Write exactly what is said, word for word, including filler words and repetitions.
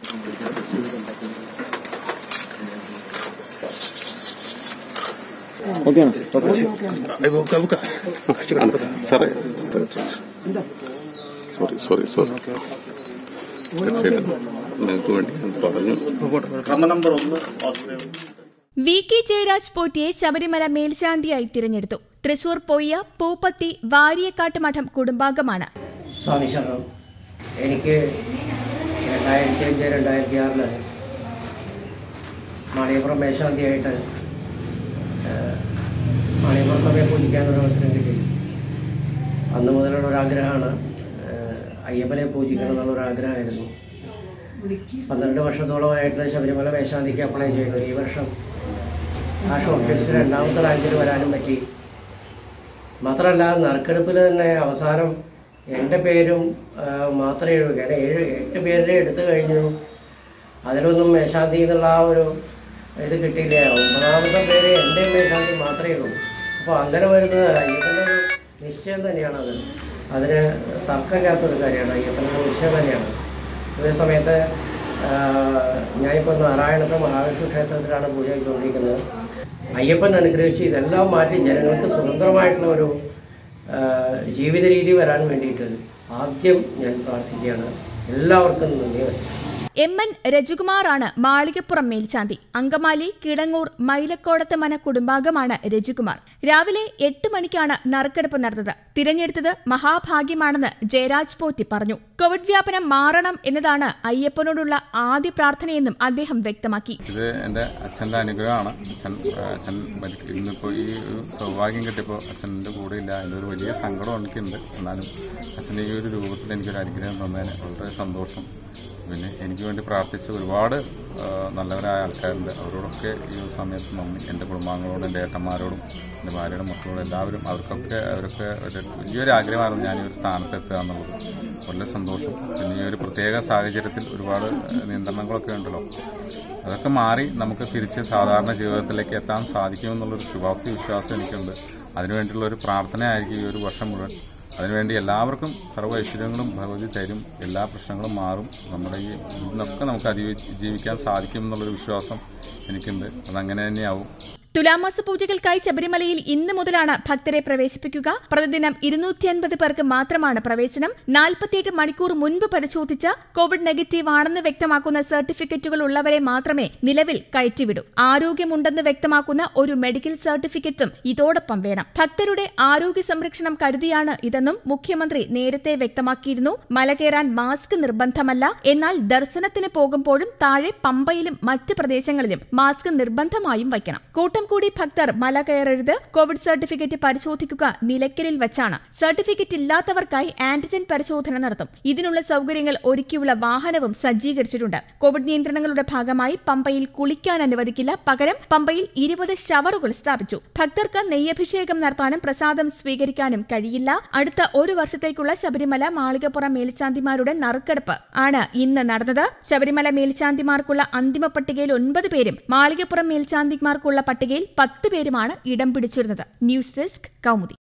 Okay. Ay, buka, buka. Sorry. Sorry, sorry, sorry. V K Jayaraj പോറ്റിയെ ശബരിമല മേൽശാന്തിയായി തിരഞ്ഞെടുത്തു. തൃശൂർ പൊയ്യ പൂപ്പത്തി വാരിയക്കാട്ട് മഠം കുടുംബാംഗമാണ്. സ്വാമി ശരണം. എനിക്ക് രണ്ടായിരത്തി അഞ്ച് രണ്ടായിരത്തി ആറില് മാളികപ്പുറം മേൽശാന്തിയായിട്ട് മാളികപ്പുറത്തമ്മയെ പൂജിക്കാനൊരു അവസരം കിട്ടി. അന്ന് മുതലുള്ള ഒരാഗ്രഹമാണ് അയ്യപ്പനെ പൂജിക്കണം എന്നുള്ളൊരാഗ്രഹമായിരുന്നു. പന്ത്രണ്ട് വർഷത്തോളമായിട്ട് ശബരിമല മേൽശാന്തിക്ക് അപ്ലൈ ചെയ്യുന്നു. ഈ വർഷം ആ ഷോർട്ട് ലിസ്റ്റിൽ രണ്ടാമത്തെ റാങ്കിൽ വരാനും പറ്റി. മാത്രമല്ല നറുക്കെടുപ്പിൽ തന്നെ അവസാനം എൻ്റെ പേരും മാത്രമേ ഉള്ളൂ. കാരണം ഏഴ് എട്ട് പേരുടെ എടുത്തു കഴിഞ്ഞു. അതിലൊന്നും മേൽശാന്തി എന്നുള്ള ആ ഒരു ഇത് കിട്ടിയില്ല. ഒമ്പതാമത്തെ പേര് എൻ്റെ മേൽശാന്തി മാത്രമേ ഉള്ളൂ. അപ്പോൾ അങ്ങനെ വരുന്നത് അയ്യപ്പൻ്റെ ഒരു നിശ്ചയം തന്നെയാണത്. അതിന് തർക്കമില്ലാത്തൊരു കാര്യമാണ്. അയ്യപ്പൻ്റെ നിശ്ചയം തന്നെയാണ്. ഇതേ സമയത്ത് ഞാനിപ്പോൾ നാരായണത്തെ മഹാവിഷ്ണു ക്ഷേത്രത്തിലാണ് പൂജ ചെയ്തുകൊണ്ടിരിക്കുന്നത്. അയ്യപ്പൻ അനുഗ്രഹിച്ച് ഇതെല്ലാം മാറ്റി ജനങ്ങൾക്ക് സ്വതന്ത്രമായിട്ടുള്ള ഒരു ജീവിത രീതി വരാൻ വേണ്ടിയിട്ട് ആദ്യം ഞാൻ പ്രാർത്ഥിക്കുകയാണ്. എല്ലാവർക്കും നന്ദി. എം എൻ രജികുമാറാണ് മാളികപ്പുറം മേൽശാന്തി. അങ്കമാലി കിടങ്ങൂർ മൈലക്കോടത്ത് മന കുടുംബാംഗമാണ് രജികുമാർ. രാവിലെ എട്ട് മണിക്കാണ് നറുക്കെടുപ്പ് നടന്നത്. തിരഞ്ഞെടുത്തത് മഹാഭാഗ്യമാണെന്ന് ജയരാജ് പോറ്റി പറഞ്ഞു. കോവിഡ് വ്യാപനം മാറണം എന്നതാണ് അയ്യപ്പനോടുള്ള ആദ്യ പ്രാർത്ഥനയെന്നും അദ്ദേഹം വ്യക്തമാക്കി. ഇത് എന്റെ അച്ഛന്റെ അനുഗ്രഹമാണ്. അച്ഛൻ അച്ഛൻ ഇന്നിപ്പോ ഈ ഒരു സൗഭാഗ്യം കിട്ടിയപ്പോൾ അച്ഛൻ്റെ കൂടെ ഇല്ല. എൻ്റെ ഒരു വലിയ സങ്കടം എനിക്കുണ്ട്. എന്നാലും അച്ഛൻ്റെ ഈ ഒരു രൂപത്തിൽ എനിക്കൊരു അനുഗ്രഹം തന്നതിന് വളരെ സന്തോഷം. പിന്നെ എനിക്ക് വേണ്ടി പ്രാർത്ഥിച്ച ഒരുപാട് നല്ലവരായ ആൾക്കാരുണ്ട്. അവരോടൊക്കെ ഈ ഒരു സമയത്ത് നന്ദി. എൻ്റെ കുടുംബാംഗങ്ങളോടും എൻ്റെ ഏട്ടന്മാരോടും എൻ്റെ ഭാര്യയുടെ മക്കളോടും എല്ലാവരും അവർക്കൊക്കെ അവരൊക്കെ ഒരു വലിയൊരു ആഗ്രഹമായിരുന്നു ഞാൻ ഈ ഒരു സ്ഥാനത്ത് എത്തുക എന്നുള്ളത്. വളരെ സന്തോഷം. പിന്നെ ഈ ഒരു പ്രത്യേക സാഹചര്യത്തിൽ ഒരുപാട് നിയന്ത്രണങ്ങളൊക്കെ ഉണ്ടല്ലോ, അതൊക്കെ മാറി നമുക്ക് തിരിച്ച് സാധാരണ ജീവിതത്തിലേക്ക് എത്താൻ സാധിക്കുമെന്നുള്ളൊരു ശുഭാപ്തി വിശ്വാസം എനിക്കുണ്ട്. അതിനുവേണ്ടിയുള്ള ഒരു പ്രാർത്ഥനയായിരിക്കും ഈ ഒരു വർഷം മുഴുവൻ. അതിനുവേണ്ടി എല്ലാവർക്കും സർവ്വ ഐശ്വര്യങ്ങളും ഭഗവതി തരും. എല്ലാ പ്രശ്നങ്ങളും മാറും. നമ്മുടെ ഈ ഇതിനൊക്കെ നമുക്ക് അതിജീവിക്കാൻ സാധിക്കും എന്നുള്ളൊരു വിശ്വാസം എനിക്കുണ്ട്. അതങ്ങനെ തന്നെയാവും. തുലാമാസ പൂജകൾക്കായി ശബരിമലയിൽ ഇന്ന് മുതലാണ് ഭക്തരെ പ്രവേശിപ്പിക്കുക. പ്രതിദിനം ഇരുന്നൂറ്റി അൻപത് പേർക്ക് മാത്രമാണ് പ്രവേശനം. നാൽപ്പത്തിയെട്ട് മണിക്കൂർ മുൻപ് പരിശോധിച്ച കോവിഡ് നെഗറ്റീവ് ആണെന്ന് വ്യക്തമാക്കുന്ന സർട്ടിഫിക്കറ്റുകൾ ഉള്ളവരെ മാത്രമേ നിലവിൽ കയറ്റിവിടൂ. ആരോഗ്യമുണ്ടെന്ന് വ്യക്തമാക്കുന്ന ഒരു മെഡിക്കൽ സർട്ടിഫിക്കറ്റും ഇതോടൊപ്പം വേണം. ഭക്തരുടെ ആരോഗ്യ സംരക്ഷണം കരുതിയാണ് ഇതെന്നും മുഖ്യമന്ത്രി നേരത്തെ വ്യക്തമാക്കിയിരുന്നു. മല കയറാൻ മാസ്ക് നിർബന്ധമല്ല. എന്നാൽ ദർശനത്തിന് പോകുമ്പോഴും താഴെ പമ്പയിലും മറ്റ് പ്രദേശങ്ങളിലും മാസ്ക് നിർബന്ധമായും വയ്ക്കണം. കൂട്ടം കൂടി ഭക്തർ മല കയറരുത്. കോവിഡ് സർട്ടിഫിക്കറ്റ് പരിശോധിക്കുക നിലയ്ക്കലിൽ വച്ചാണ്. സർട്ടിഫിക്കറ്റ് ഇല്ലാത്തവർക്കായി ആന്റിജൻ പരിശോധന നടത്തും. ഇതിനുള്ള സൌകര്യങ്ങൾ ഒരുക്കിയുള്ള വാഹനവും സജ്ജീകരിച്ചിട്ടുണ്ട്. കോവിഡ് നിയന്ത്രണങ്ങളുടെ ഭാഗമായി പമ്പയിൽ കുളിക്കാൻ അനുവദിക്കില്ല. പകരം പമ്പയിൽ ഇരുപത് ഷവറുകൾ സ്ഥാപിച്ചു. ഭക്തർക്ക് നെയ്യഭിഷേകം നടത്താനും പ്രസാദം സ്വീകരിക്കാനും കഴിയില്ല. അടുത്ത ഒരു വർഷത്തേക്കുള്ള ശബരിമല മാളികപ്പുറം മേൽശാന്തിമാരുടെ നറുക്കെടുപ്പ് ആണ് ഇന്ന് നടന്നത്. ശബരിമല മേൽശാന്തിമാർക്കുള്ള അന്തിമ പട്ടികയിൽ ഒൻപത് പേരും മാളികപ്പുറം മേൽശാന്തിമാർക്കുള്ള പട്ടികയിൽ പത്ത് പേരുമാണ് ഇടം പിടിച്ചിരുന്നത്. News desk Kaumudi.